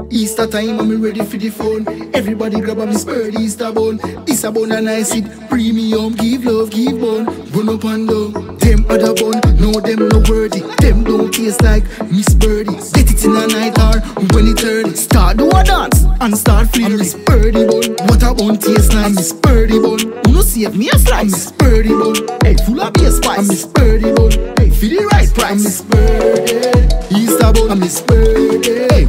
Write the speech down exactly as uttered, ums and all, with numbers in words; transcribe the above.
Easter time and me ready for the phone. Everybody grab a me spurred Easter bun. This a bun and I sit premium. Give love, give bun. Run up and down. Them other bun, no them no worthy. Them don't taste like Miss Birdie. Get it in a night or when it early. Start do a dance and start feeling Miss Birdie bun. What a bun taste like Miss Birdie bun. Who no save me a slice? Miss Birdie bun. Hey, full of beer spice. Miss Birdie bun. Hey, for the right price. Miss Birdie. Easter bun. Miss Birdie. Hey,